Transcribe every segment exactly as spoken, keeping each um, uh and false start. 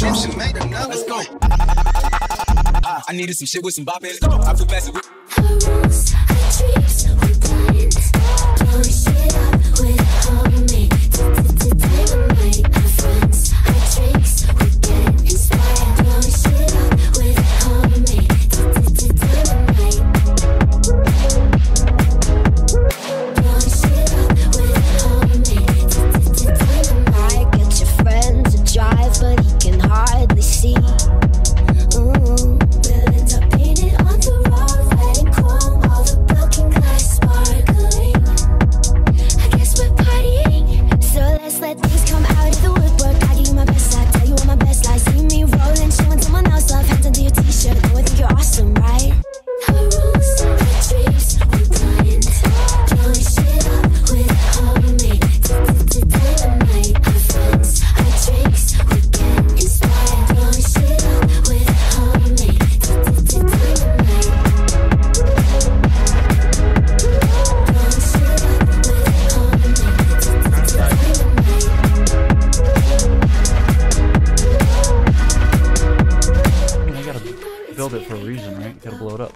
prescription, made another. Let's go. I needed some shit with some bop in it. I feel best with Her rules, her tricks, we're blind. Blowing shit up with homemade dynamite. Her friends, her tricks, we get inspired. Blowing shit up with homemade dynamite. Blowing shit up with homemade dynamite. Get your friend to drive, but he can hardly see. Ooh, we'll end up painted on the road, red and chrome, all the broken glass sparkling. I guess we're partying, so let's let things come out of the woodwork. I give you my best life, tell you all my best lies. See me rolling, showing someone else love, hands under your t-shirt. Know I think you're awesome, right? Her rules, her dreams, we're blind. Blowing shit up with homemade dynamite. Her friends, her drinks, we get inspired. Blowing shit up with homemade dynamite. Blowing shit up with homemade dynamite. I gotta build it for a reason, right? You gotta blow it up.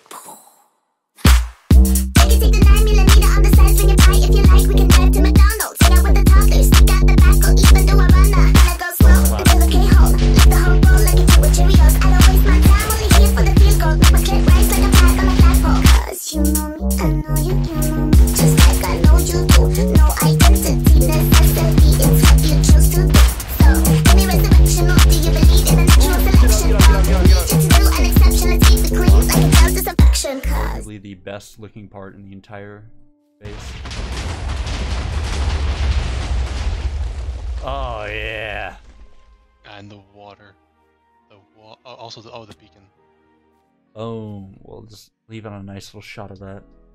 Take the nine millimeter on the side, swing it tight if you like. We can head to McDonald's, hang out with the toddlers. Stick out the back or even do a runner. Gonna go slow until the K-hole. Lick the whole bowl like a kid with Cheerios. I don't waste my time, only here for the field goal. Make my clit rise like a tag on a flagpole. Cause you know me, I know you, you know me. Just like I know you do. No identity, necessity, it's what you choose to do. So, give me resurrection, or do you believe in a natural selection? All you need you to do an exception, let's keep it clean like a gel disinfection. Cause Probably the best looking part in the entire base. Oh yeah. And the water. The wa oh, also the oh the beacon. Oh, we'll just leave on a nice little shot of that.